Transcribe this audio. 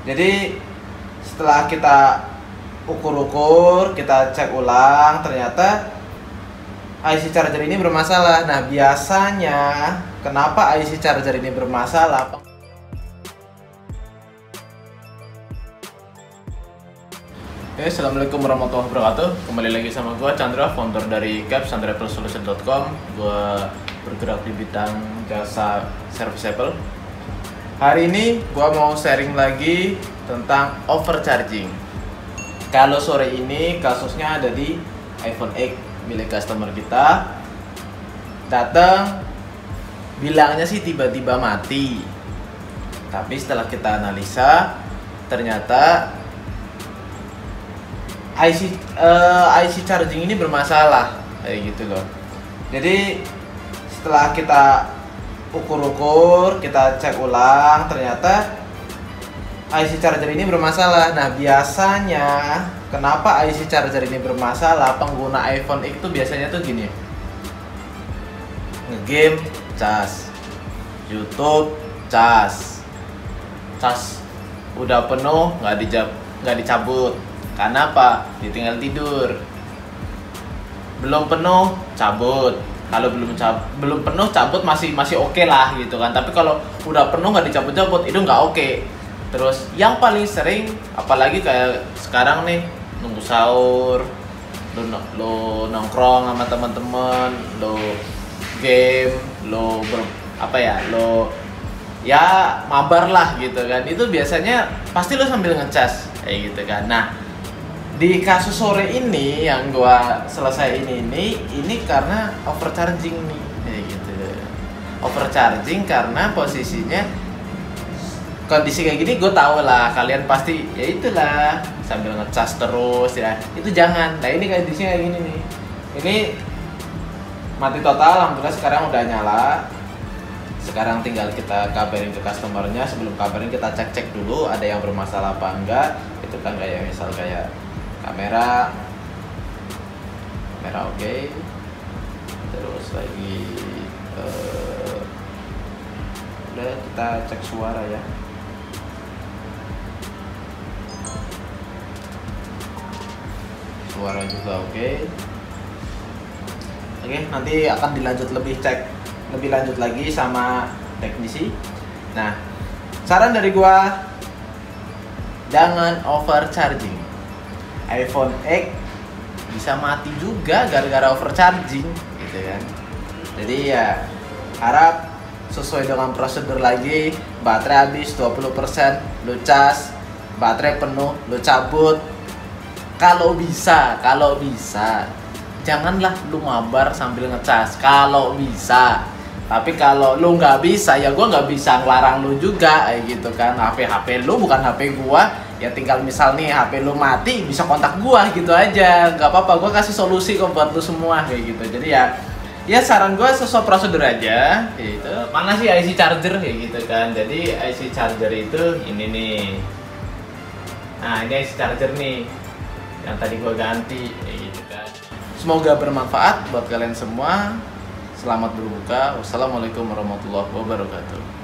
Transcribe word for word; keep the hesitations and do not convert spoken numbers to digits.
Jadi setelah kita ukur-ukur, kita cek ulang, ternyata I C charger ini bermasalah. Nah, biasanya kenapa I C charger ini bermasalah? Oke, assalamualaikum warahmatullahi wabarakatuh. Kembali lagi sama gue Chandra, founder dari caps and apple solution dot com. Gue bergerak di bidang jasa service Apple. Hari ini gue mau sharing lagi tentang overcharging. Kalau sore ini kasusnya ada di iPhone X milik customer kita. Datang, bilangnya sih tiba-tiba mati. Tapi setelah kita analisa, ternyata I C uh, I C charging ini bermasalah, kayak gitu loh. Jadi setelah kita ukur-ukur, kita cek ulang, ternyata I C charger ini bermasalah. Nah, biasanya kenapa I C charger ini bermasalah? Pengguna iPhone X itu biasanya tuh gini, ngegame cas, YouTube cas, cas udah penuh nggak dijab nggak dicabut. Karena apa? Ditinggal tidur. Belum penuh, cabut. Kalau belum cab belum penuh cabut masih masih oke okay lah gitu kan. Tapi kalau udah penuh nggak dicabut-cabut itu nggak oke. Okay. Terus yang paling sering, apalagi kayak sekarang nih, nunggu sahur, lo, lo nongkrong sama teman-teman, lo game, lo ber, apa ya, lo ya mabar lah gitu kan. Itu biasanya pasti lo sambil ngecas kayak gitu kan. Nah, di kasus sore ini yang gua selesai ini ini ini karena overcharging nih kayak gitu. Overcharging karena posisinya kondisi kayak gini, gue tau lah kalian pasti ya itulah sambil ngecas terus ya, itu jangan. Nah, ini kondisinya kayak gini nih, ini mati total. Alhamdulillah sekarang udah nyala. Sekarang tinggal kita kabarin ke customernya. Sebelum kabarin kita cek-cek dulu ada yang bermasalah apa enggak. Itu kan kayak misal kayak kamera kamera oke okay. Terus lagi uh, udah kita cek suara ya. Suara juga oke okay. Oke, nanti akan dilanjut lebih cek lebih lanjut lagi sama teknisi. Nah, saran dari gua, jangan overcharging. iPhone X bisa mati juga gara-gara overcharging gitu kan. Jadi ya harap sesuai dengan prosedur lagi. Baterai habis dua puluh persen, lu cas. Baterai penuh, lu cabut. Kalau bisa, kalau bisa janganlah lu mabar sambil ngecas. Kalau bisa. Tapi kalau lu nggak bisa, ya gua nggak bisa ngelarang lu juga kayak gitu kan. H P H P lu bukan H P gua, ya tinggal misal nih H P lu mati bisa kontak gua gitu aja, nggak apa-apa. Gua kasih solusi kok buat lu semua kayak gitu. Jadi ya, ya saran gua sesuai prosedur aja. Gitu. Mana sih I C charger kayak gitu kan? Jadi I C charger itu ini nih. Nah, ini I C charger nih, yang tadi gua ganti kayak gitu kan. Semoga bermanfaat buat kalian semua. Selamat berbuka. Wassalamualaikum warahmatullahi wabarakatuh.